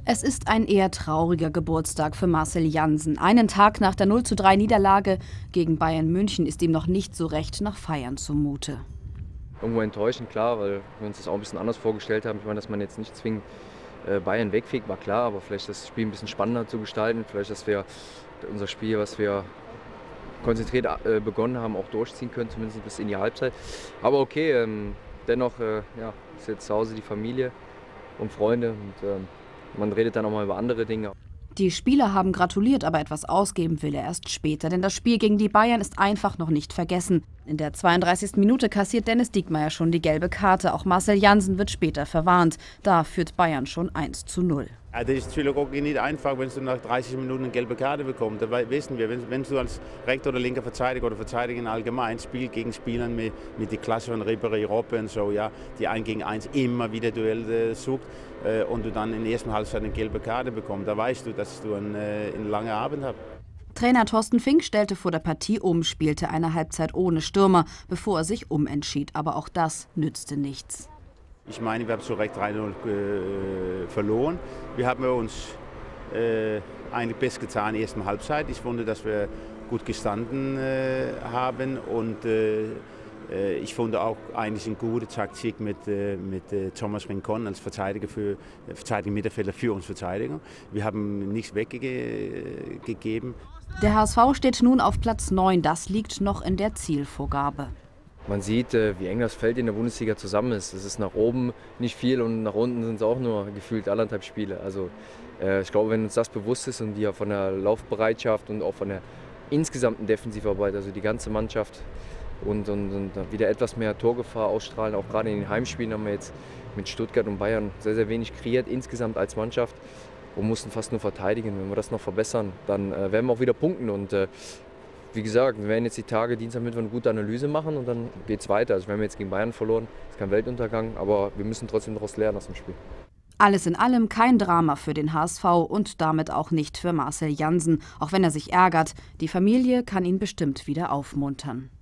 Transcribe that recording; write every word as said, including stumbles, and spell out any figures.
Es ist ein eher trauriger Geburtstag für Marcel Jansen. Einen Tag nach der null zu drei Niederlage gegen Bayern München ist ihm noch nicht so recht nach Feiern zumute. Irgendwo enttäuschend, klar, weil wir uns das auch ein bisschen anders vorgestellt haben. Ich meine, dass man jetzt nicht zwingend Bayern wegfegt, war klar, aber vielleicht das Spiel ein bisschen spannender zu gestalten. Vielleicht, dass wir unser Spiel, was wir konzentriert begonnen haben, auch durchziehen können, zumindest bis in die Halbzeit. Aber okay, ähm, dennoch äh, ja, ist jetzt zu Hause die Familie und Freunde und ähm, man redet dann auch mal über andere Dinge. Die Spieler haben gratuliert, aber etwas ausgeben will er erst später, denn das Spiel gegen die Bayern ist einfach noch nicht vergessen. In der zweiunddreißigsten Minute kassiert Dennis Diekmeyer schon die gelbe Karte. Auch Marcel Jansen wird später verwarnt. Da führt Bayern schon eins zu null. Ja, das ist natürlich auch nicht einfach, wenn du nach dreißig Minuten eine gelbe Karte bekommst. Da wissen wir, wenn, wenn du als rechter oder linker Verteidiger oder Verteidiger allgemein spielst gegen Spieler mit, mit der Klasse von Ribéry, Robben und so, ja, die ein gegen eins immer wieder Duell sucht äh, und du dann in der ersten Halbzeit eine gelbe Karte bekommst, da weißt du, dass du einen, äh, einen langen Abend hast. Trainer Thorsten Fink stellte vor der Partie um, spielte eine Halbzeit ohne Stürmer, bevor er sich umentschied. Aber auch das nützte nichts. Ich meine, wir haben zu Recht drei null äh, verloren. Wir haben uns äh, eigentlich best getan in der ersten Halbzeit. Ich fand, dass wir gut gestanden äh, haben und äh, ich fand auch eigentlich eine gute Taktik mit, äh, mit äh, Thomas Rincon als Verteidiger für äh, Verteidiger Mittelfelder für uns Verteidiger. Wir haben nichts weggegeben. Der H S V steht nun auf Platz neun. Das liegt noch in der Zielvorgabe. Man sieht, wie eng das Feld in der Bundesliga zusammen ist. Es ist nach oben nicht viel und nach unten sind es auch nur gefühlt anderthalb Spiele. Also äh, ich glaube, wenn uns das bewusst ist und wir von der Laufbereitschaft und auch von der insgesamten Defensivarbeit, also die ganze Mannschaft und, und, und wieder etwas mehr Torgefahr ausstrahlen, auch gerade in den Heimspielen haben wir jetzt mit Stuttgart und Bayern sehr, sehr wenig kreiert insgesamt als Mannschaft und mussten fast nur verteidigen. Wenn wir das noch verbessern, dann äh, werden wir auch wieder punkten und äh, wie gesagt, wir werden jetzt die Tage Dienstag, Mittwoch eine gute Analyse machen und dann geht es weiter. Also wir haben jetzt gegen Bayern verloren, das ist kein Weltuntergang, aber wir müssen trotzdem daraus lernen aus dem Spiel. Alles in allem kein Drama für den H S V und damit auch nicht für Marcel Jansen, auch wenn er sich ärgert. Die Familie kann ihn bestimmt wieder aufmuntern.